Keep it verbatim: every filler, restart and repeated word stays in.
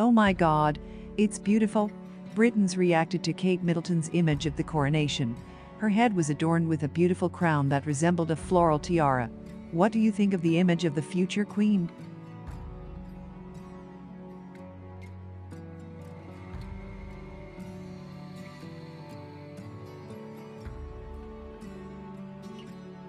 Oh my God, it's beautiful. Britons reacted to Kate Middleton's image of the coronation. Her head was adorned with a beautiful crown that resembled a floral tiara. What do you think of the image of the future queen?